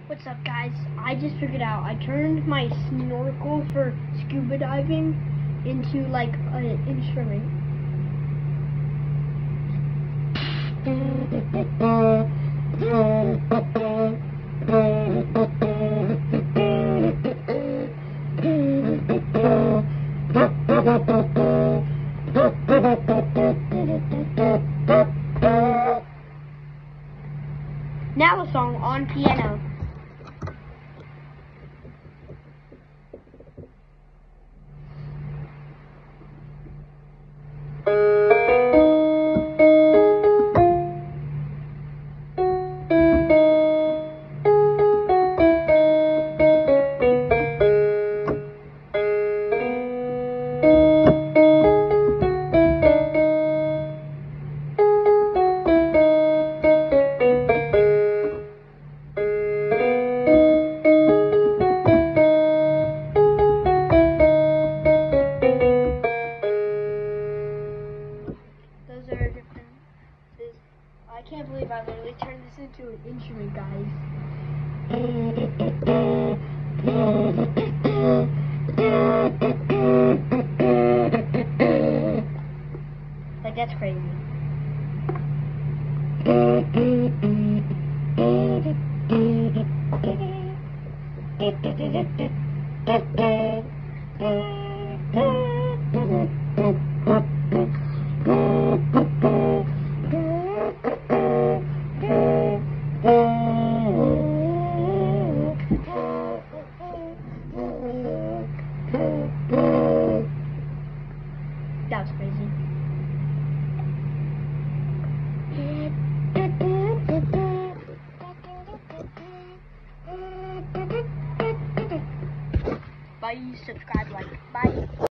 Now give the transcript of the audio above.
What's up, guys? I just figured out I turned my snorkel for scuba diving into like an instrument. Now a song on piano. Those are different. I can't believe I literally turned this into an instrument, guys. Like, that's crazy. That was crazy. Bye, subscribe, like, bye.